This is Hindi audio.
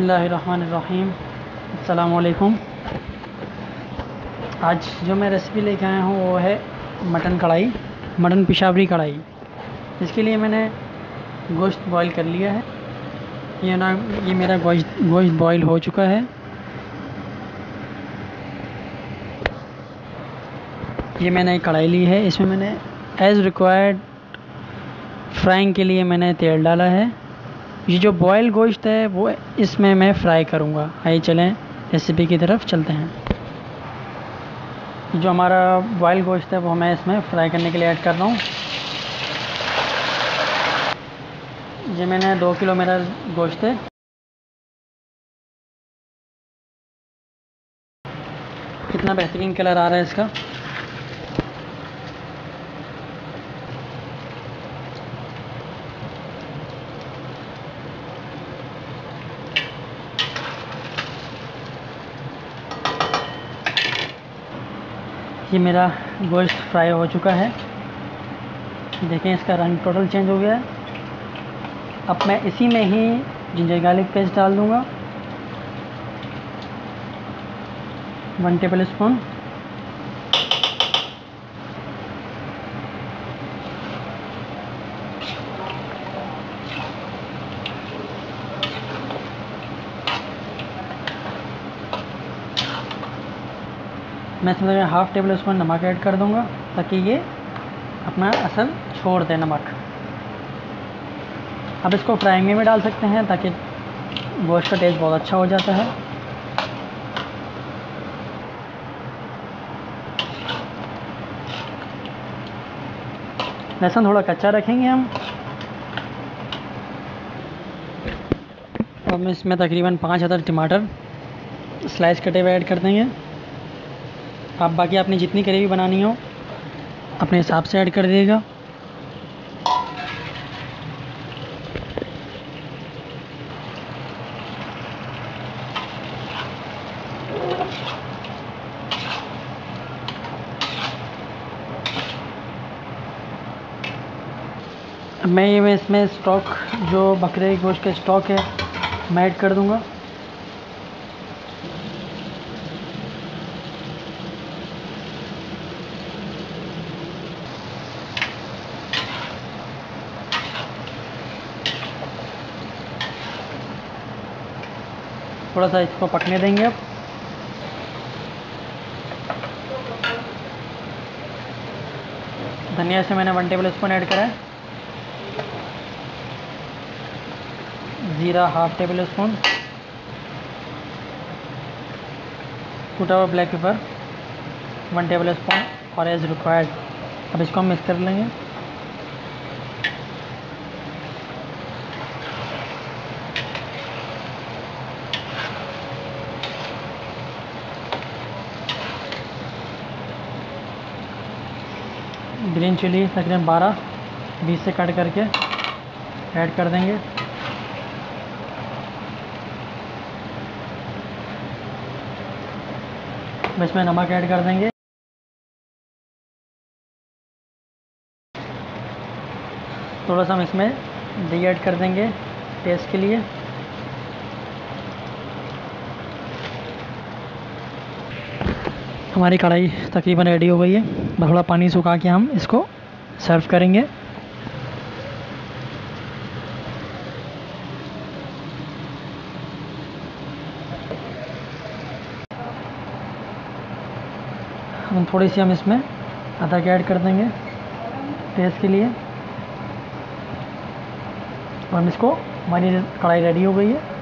बिस्मिल्लाहिर्रहमानिर्रहीम। अस्सलाम वालेकुम। आज जो मैं रेसिपी लेके आया हूँ वो है मटन कढ़ाई, मटन पेशावरी कढ़ाई। इसके लिए मैंने गोश्त बॉईल कर लिया है। ये मेरा गोश्त बॉईल हो चुका है। ये मैंने एक कढ़ाई ली है, इसमें मैंने एज़ रिक्वायर्ड फ्राइंग के लिए मैंने तेल डाला है। ये जो बॉयल गोश्त है वो इसमें मैं फ्राई करूँगा। आइए चलें रेसिपी की तरफ चलते हैं। जो हमारा बॉयल गोश्त है वो मैं इसमें फ्राई करने के लिए ऐड कर रहा हूँ। ये मैंने 2 किलो मेरा गोश्त है। कितना बेहतरीन कलर आ रहा है इसका। ये मेरा गोश्त फ्राई हो चुका है। देखें इसका रंग टोटल चेंज हो गया है। अब मैं इसी में ही जिंजर गार्लिक पेस्ट डाल दूंगा, 1 टेबल स्पून। मैं इसमें 1/2 टेबल स्पून नमक ऐड कर दूंगा ताकि ये अपना असर छोड़ दे नमक। अब इसको फ्राइंग में भी डाल सकते हैं ताकि गोश्त का टेस्ट बहुत अच्छा हो जाता है। लहसुन थोड़ा कच्चा रखेंगे हम। और मैं इसमें तकरीबन 5 अदद टमाटर स्लाइस कटे हुए ऐड कर देंगे। आप बाकी आपने जितनी ग्रेवी बनानी हो अपने हिसाब से ऐड कर दीजिएगा। मैं इसमें स्टॉक जो बकरे के गोश्त का स्टॉक है मैं ऐड कर दूंगा। थोड़ा सा इसको पकने देंगे। अब धनिया से मैंने 1 टेबल स्पून ऐड करा है। ज़ीरा 1/2 टेबल स्पून। कूटा हुआ ब्लैक पेपर 1 टेबल स्पून और एज रिक्वायर्ड। अब इसको हम मिक्स कर लेंगे। ग्रीन चिली तकरीबन 12-20 से कट करके ऐड कर देंगे। इसमें नमक ऐड कर देंगे। थोड़ा सा हम इसमें दही ऐड कर देंगे टेस्ट के लिए। हमारी कढ़ाई तकरीबन रेडी हो गई है। बस थोड़ा पानी सुखा के हम इसको सर्व करेंगे। थोड़ी सी हम इसमें अदरक ऐड कर देंगे टेस्ट के लिए। और हम इसको, हमारी कढ़ाई रेडी हो गई है।